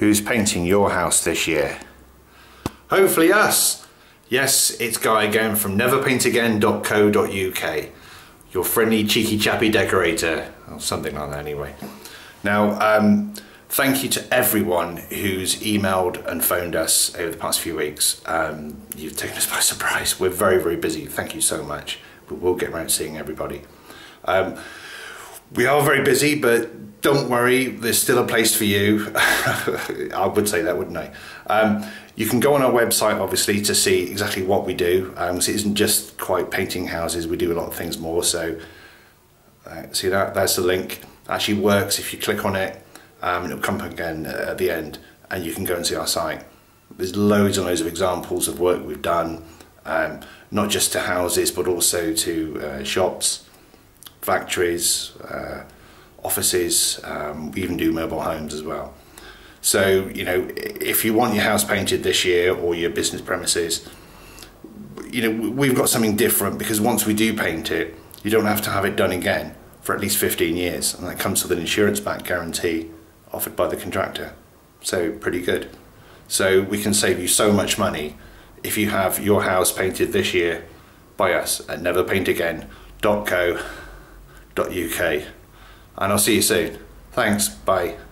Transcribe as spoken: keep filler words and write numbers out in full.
Who's painting your house this year? Hopefully us. Yes, it's Guy again from never paint again dot co dot U K. Your friendly cheeky chappy decorator, or something like that anyway. Now, um, thank you to everyone who's emailed and phoned us over the past few weeks. Um, you've taken us by surprise. We're very, very busy. Thank you so much. But we'll get around to seeing everybody. Um, we are very busy, but don't worry, there's still a place for you. I would say that, wouldn't I? Um, you can go on our website, obviously, to see exactly what we do. Um, so it isn't just quite painting houses. We do a lot of things more. So, uh, see that? There's the link. It actually works if you click on it. Um, and it'll come up again at the end, and you can go and see our site. There's loads and loads of examples of work we've done, um, not just to houses, but also to uh, shops, factories, uh, offices. Um, we even do mobile homes as well. So, you know, if you want your house painted this year or your business premises, you know, we've got something different, because once we do paint it, you don't have to have it done again for at least fifteen years, and that comes with an insurance-backed guarantee offered by the contractor. So pretty good. So we can save you so much money if you have your house painted this year by us at never paint again dot co dot U K. And I'll see you soon. Thanks, bye.